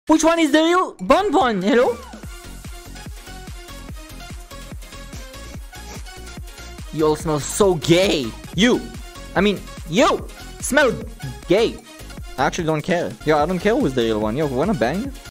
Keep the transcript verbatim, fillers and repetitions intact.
Which one is the real Bonbon? Hello? You all smell so gay. You. I mean, you smell gay. I actually don't care. Yo, I don't care who's the real one. Yo, wanna bang?